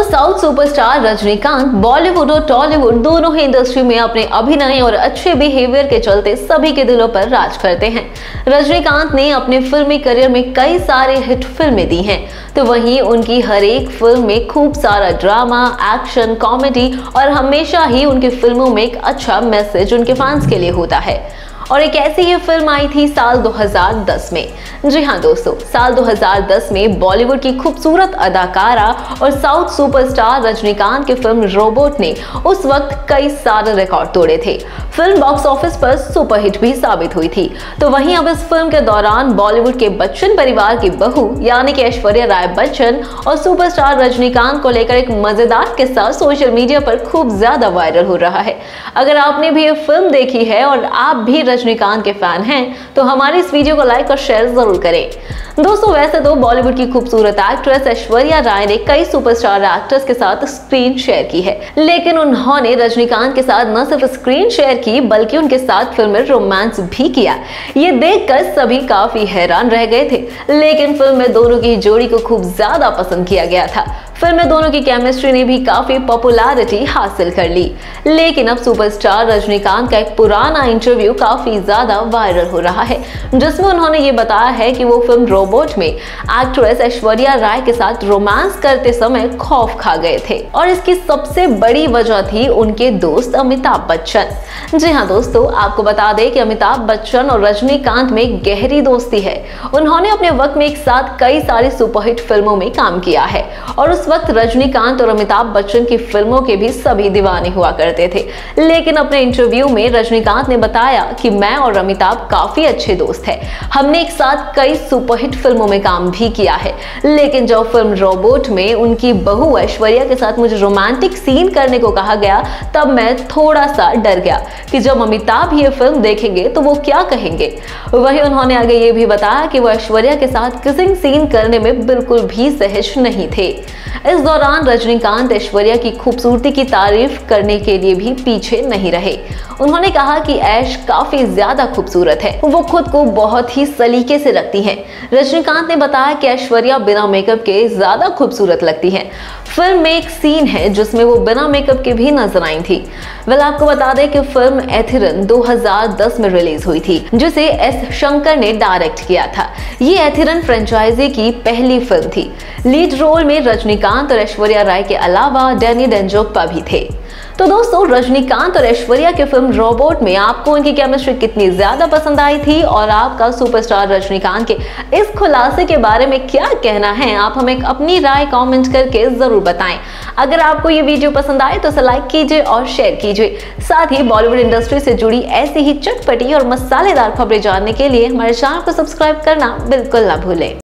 South superstar Rajinikanth Bollywood और टॉलीवुड दोनों ही industry में अपने अभिनय और अच्छे बिहेवियर के चलते सभी के दिलों पर राज करते हैं। रजनीकांत ने अपने फिल्मी करियर में कई सारे हिट फिल्में दी हैं, तो वहीं उनकी हर एक फिल्म में खूब सारा ड्रामा, एक्शन, कॉमेडी और हमेशा ही उनकी फिल्मों में एक अच्छा मैसेज उनके फैंस के लिए होता है। और एक ऐसी ही फिल्म आई थी साल 2010 में। जी हाँ दोस्तों, साल 2010 में बॉलीवुड की खूबसूरत अदाकारा और साउथ सुपरस्टार रजनीकांत की फिल्म रोबोट ने उस वक्त कई सारे रिकॉर्ड तोड़े थे। फिल्म बॉक्स ऑफिस पर सुपरहिट भी साबित हुई थी। तो वहीं अब इस फिल्म के दौरान बॉलीवुड के बच्चन परिवार की बहू यानी कि ऐश्वर्या राय बच्चन और सुपरस्टार रजनीकांत को लेकर एक मजेदार किस्सा सोशल मीडिया पर खूब ज्यादा वायरल हो रहा है। अगर आपने भी ये फिल्म देखी है और आप भी रजनीकांत के फैन हैं तो हमारी इस वीडियो को लाइक और शेयर जरूर करें। दोस्तों, वैसे तो बॉलीवुड की खूबसूरत एक्ट्रेस ऐश्वर्या राय ने कई सुपरस्टार एक्टर्स के साथ स्क्रीन शेयर की है, लेकिन उन्होंने रजनीकांत के साथ न सिर्फ स्क्रीन शेयर की बल्कि उनके साथ फिल्म में रोमांस भी किया। ये देखकर सभी काफी हैरान रह गए थे, लेकिन फिल्म में दोनों की जोड़ी को खूब ज्यादा पसंद किया गया था। फिल्म में दोनों की केमिस्ट्री ने भी काफी पॉपुलैरिटी हासिल कर ली। लेकिन अब सुपरस्टार रजनीकांत का एक पुराना इंटरव्यू काफी ज्यादा वायरल हो रहा है, जिसमें उन्होंने ये बताया है कि वो फिल्म रोबोट में एक्ट्रेस ऐश्वर्या राय के साथ रोमांस करते समय खौफ खा गए थे और इसकी सबसे बड़ी वजह थी उनके दोस्त अमिताभ बच्चन। जी हाँ दोस्तों, आपको बता दें कि अमिताभ बच्चन और रजनीकांत में गहरी दोस्ती है। उन्होंने अपने वक्त में एक साथ कई सारी सुपरहिट फिल्मों में काम किया है और उस वक्त रजनीकांत और अमिताभ बच्चन की फिल्मों के भी सभी दीवाने हुआ करते थे। लेकिन अपने इंटरव्यू में रजनीकांत ने बताया कि मैं और अमिताभ काफी अच्छे दोस्त हैं। हमने एक साथ कई सुपरहिट फिल्मों में काम भी किया है, लेकिन जब फिल्म रोबोट में उनकी बहू ऐश्वर्या के साथ मुझे रोमांटिक सीन करने को कहा गया तब मैं थोड़ा सा डर गया कि जब अमिताभ ये फिल्म देखेंगे तो वो क्या कहेंगे। वहीं उन्होंने आगे ये भी बताया कि वो ऐश्वर्या के साथ किसिंग सीन करने में बिल्कुल भी सहज नहीं थे। इस दौरान रजनीकांत ऐश्वर्या की खूबसूरती की तारीफ करने के लिए भी पीछे नहीं रहे। उन्होंने कहा कि ऐश काफी ज्यादा खूबसूरत है, वो खुद को बहुत ही सलीके से रखती हैं। रजनीकांत ने बताया कि ऐश्वर्या बिना मेकअप के ज्यादा खूबसूरत लगती हैं। फिल्म में एक सीन है जिसमें वो बिना मेकअप के भी नजर आई थी। आपको बता दें कि फिल्म एथिरन 2010 में रिलीज हुई थी, जिसे एस शंकर ने डायरेक्ट किया था। ये एथिरन फ्रेंचाइजी की पहली फिल्म थी। लीड रोल में रजनीकांत और ऐश्वर्या राय के अलावा डैनी डेंजोग्पा भी थे। तो दोस्तों, रजनीकांत और ऐश्वर्या की फिल्म रोबोट में आपको उनकी केमिस्ट्री कितनी ज्यादा पसंद आई थी और आपका सुपरस्टार रजनीकांत के इस खुलासे के बारे में क्या कहना है, आप हमें अपनी राय कमेंट करके जरूर बताएं। अगर आपको ये वीडियो पसंद आए तो इसे लाइक कीजिए और शेयर कीजिए। साथ ही बॉलीवुड इंडस्ट्री से जुड़ी ऐसी ही चटपटी और मसालेदार खबरें जानने के लिए हमारे चैनल को सब्सक्राइब करना बिल्कुल ना भूलें।